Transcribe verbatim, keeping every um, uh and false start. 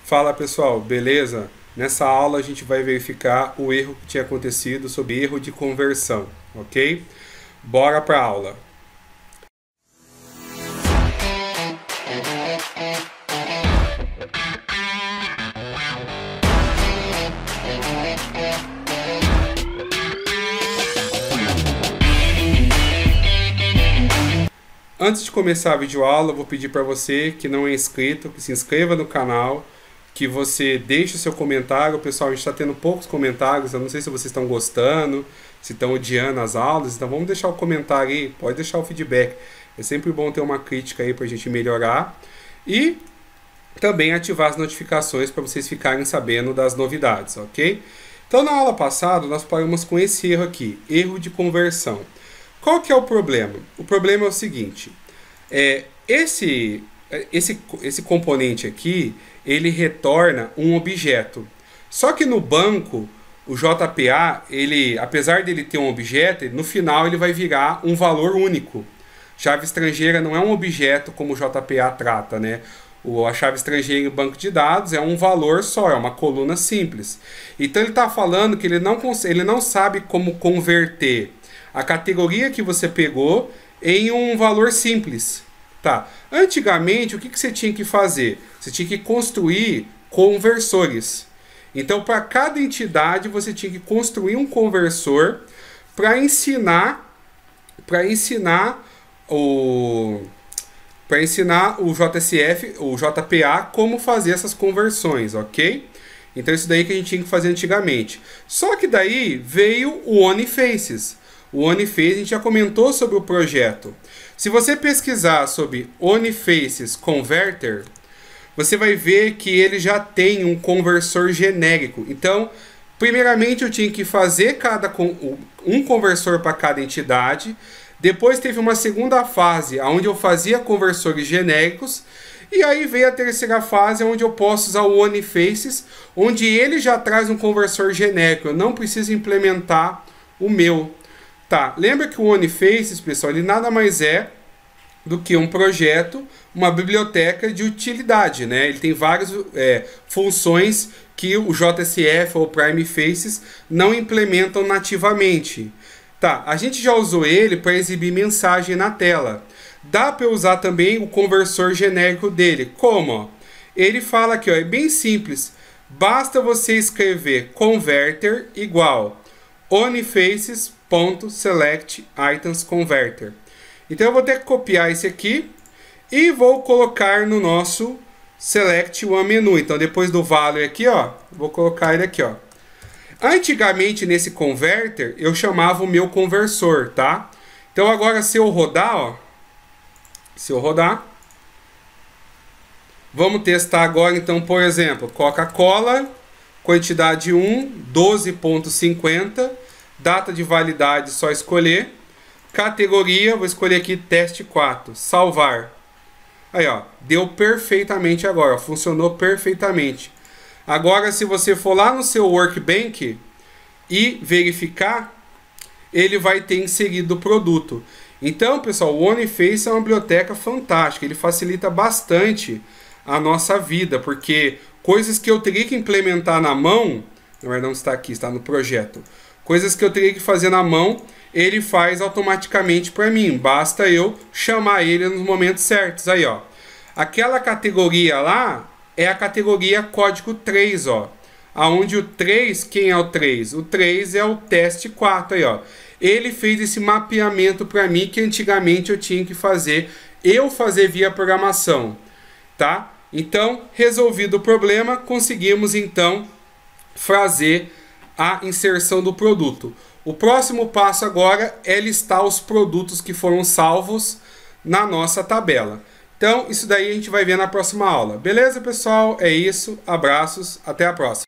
Fala pessoal, beleza? Nessa aula a gente vai verificar o erro que tinha acontecido sobre erro de conversão, ok? Bora para a aula! Antes de começar a videoaula, eu vou pedir para você que não é inscrito, que se inscreva no canal, que você deixe o seu comentário. Pessoal, a gente está tendo poucos comentários, eu não sei se vocês estão gostando, se estão odiando as aulas, então vamos deixar o comentário aí, pode deixar o feedback. É sempre bom ter uma crítica aí para a gente melhorar. E também ativar as notificações para vocês ficarem sabendo das novidades, ok? Então, na aula passada, nós paramos com esse erro aqui, erro de conversão. Qual que é o problema? O problema é o seguinte, é, esse, esse, esse componente aqui, ele retorna um objeto. Só que no banco, o J P A, ele, apesar dele ter um objeto, no final ele vai virar um valor único. Chave estrangeira não é um objeto como o J P A trata, né? O, a chave estrangeira em banco de dados é um valor só, é uma coluna simples. Então ele está falando que ele não, ele não sabe como converter a categoria que você pegou em um valor simples. Tá. Antigamente, o que, que você tinha que fazer? Você tinha que construir conversores. Então, para cada entidade, você tinha que construir um conversor para ensinar, para ensinar o para ensinar o J S F, o J P A, como fazer essas conversões, ok? Então, isso daí que a gente tinha que fazer antigamente. Só que daí veio o Onifaces. O Onifaces, a gente já comentou sobre o projeto. Se você pesquisar sobre Onifaces Converter, você vai ver que ele já tem um conversor genérico. Então, primeiramente eu tinha que fazer cada, um conversor para cada entidade. Depois teve uma segunda fase, onde eu fazia conversores genéricos. E aí veio a terceira fase, onde eu posso usar o Onifaces, onde ele já traz um conversor genérico. Eu não preciso implementar o meu. Tá, lembra que o Onifaces, pessoal, ele nada mais é do que um projeto, uma biblioteca de utilidade, né? Ele tem várias é, funções que o J S F ou o Primefaces não implementam nativamente. Tá, a gente já usou ele para exibir mensagem na tela. Dá para usar também o conversor genérico dele. Como? Ó? Ele fala aqui, ó, é bem simples. Basta você escrever converter igual Onifaces ponto select items converter. Então eu vou ter que copiar esse aqui e vou colocar no nosso select one menu. Então depois do value aqui, ó, vou colocar ele aqui, ó. Antigamente nesse converter eu chamava o meu conversor, tá? Então agora se eu rodar, ó, se eu rodar, vamos testar agora então, por exemplo, Coca-Cola, quantidade um, doze ponto cinquenta. Data de validade, só escolher. Categoria, vou escolher aqui teste quatro. Salvar. Aí, ó, deu perfeitamente agora, ó, funcionou perfeitamente. Agora, se você for lá no seu Workbench e verificar, ele vai ter inserido o produto. Então, pessoal, o Onifaces é uma biblioteca fantástica. Ele facilita bastante a nossa vida, porque coisas que eu teria que implementar na mão, na verdade não está aqui, está no projeto. Coisas que eu teria que fazer na mão, ele faz automaticamente para mim. Basta eu chamar ele nos momentos certos. Aí, ó. Aquela categoria lá é a categoria código três, ó. Aonde o três, quem é o três? O três é o teste quatro, aí, ó. Ele fez esse mapeamento para mim que antigamente eu tinha que fazer, eu fazer via programação, tá? Então, resolvido o problema, conseguimos então fazer a inserção do produto. O próximo passo agora é listar os produtos que foram salvos na nossa tabela. Então, isso daí a gente vai ver na próxima aula. Beleza, pessoal? É isso. Abraços. Até a próxima.